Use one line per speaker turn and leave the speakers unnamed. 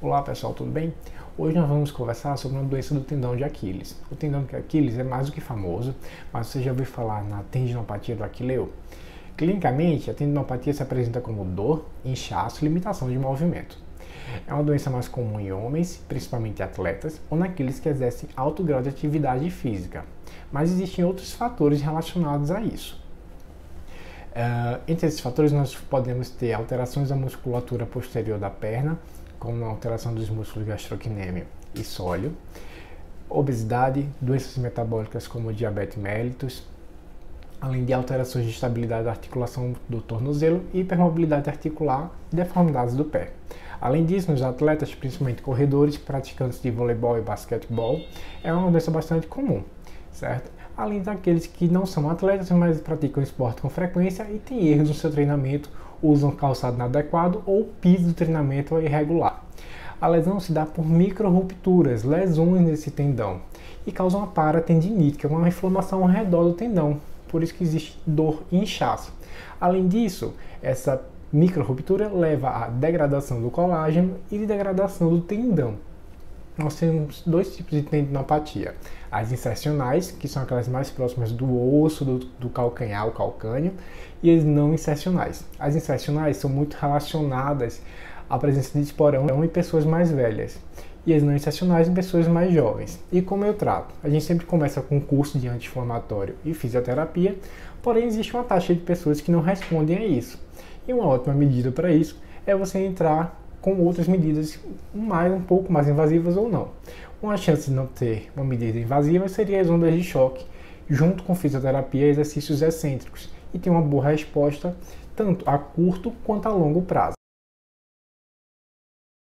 Olá pessoal, tudo bem? Hoje nós vamos conversar sobre uma doença do tendão de Aquiles. O tendão de Aquiles é mais do que famoso, mas você já ouviu falar na tendinopatia do Aquileu? Clinicamente, a tendinopatia se apresenta como dor, inchaço e limitação de movimento. É uma doença mais comum em homens, principalmente atletas, ou naqueles que exercem alto grau de atividade física, mas existem outros fatores relacionados a isso. Entre esses fatores, nós podemos ter alterações da musculatura posterior da perna, como a alteração dos músculos gastrocnêmio e sóleo, obesidade, doenças metabólicas como diabetes mellitus, além de alterações de estabilidade da articulação do tornozelo, hipermobilidade articular e deformidades do pé. Além disso, nos atletas, principalmente corredores, praticantes de voleibol e basquetebol, é uma doença bastante comum, certo? Além daqueles que não são atletas, mas praticam esporte com frequência e têm erros no seu treinamento, usam calçado inadequado ou o piso do treinamento é irregular. A lesão se dá por micro-rupturas, lesões nesse tendão, e causa uma paratendinite, que é uma inflamação ao redor do tendão, por isso que existe dor e inchaço. Além disso, essa micro-ruptura leva à degradação do colágeno e degradação do tendão. Nós temos dois tipos de tendinopatia. As insercionais, que são aquelas mais próximas do osso, do calcanhar, o calcâneo, e as não insercionais. As insercionais são muito relacionadas à presença de esporão em pessoas mais velhas, e as não insercionais em pessoas mais jovens. E como eu trato? A gente sempre começa com um curso de anti-inflamatório e fisioterapia, porém existe uma taxa de pessoas que não respondem a isso. E uma ótima medida para isso é você entrar com outras medidas um pouco mais invasivas ou não. Uma chance de não ter uma medida invasiva seria as ondas de choque, junto com fisioterapia e exercícios excêntricos, e tem uma boa resposta tanto a curto quanto a longo prazo.